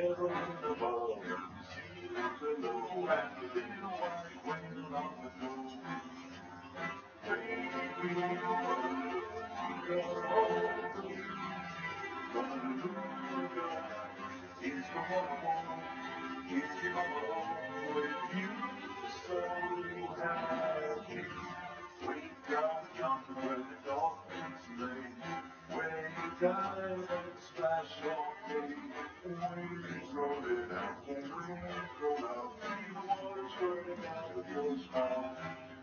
heaven above, and the sea below, and the little white whale on the go. Baby, Beluga is the one I want. Is your mama with you so happy? We got jumping where the dolphins lay, where you dive and splash all day. Waves rolling out, the wind roll out, see the water turning out of your smile.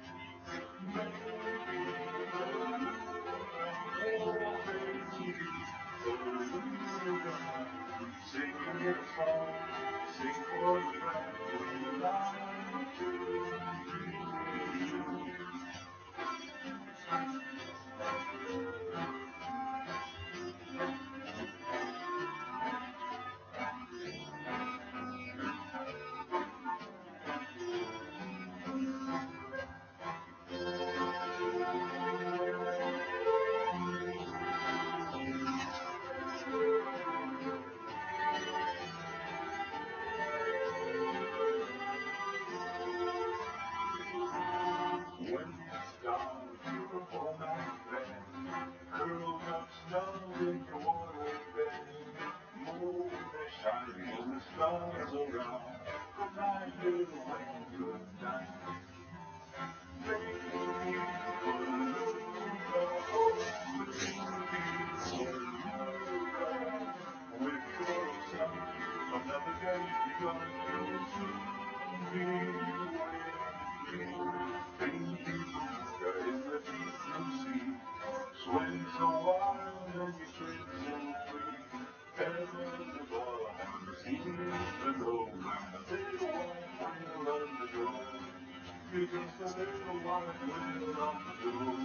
Baby, oh baby, Beluga, singing a song, sing for the friend we like to be. When you start your home and bed, curled up snug in your water bed, moon is shining and the stars around. Good night, little wing, good night. Baby, Beluga, oh baby, Beluga, with your sun, another day begun. You'll soon be with me. Baby, Beluga in the deep blue sea, swim so wild and you swim so free. Heaven above and the sea below, and the little white whale on the go. You're just a little white whale on the go.